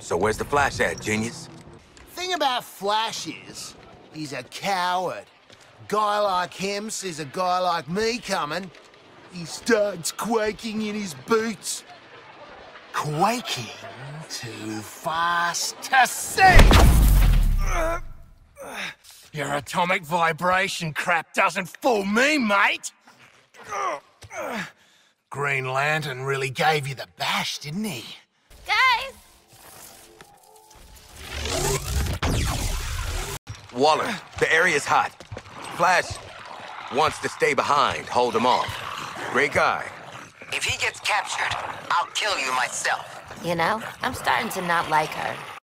So where's the Flash at, genius? Thing about Flash is, he's a coward. Guy like him sees a guy like me coming, he starts quaking in his boots. Quaking too fast to see! Your atomic vibration crap doesn't fool me, mate! Green Lantern really gave you the bash, didn't he? Guys! Waller, the area's hot. Flash wants to stay behind, hold him off. Great guy. If he gets captured, I'll kill you myself. You know, I'm starting to not like her.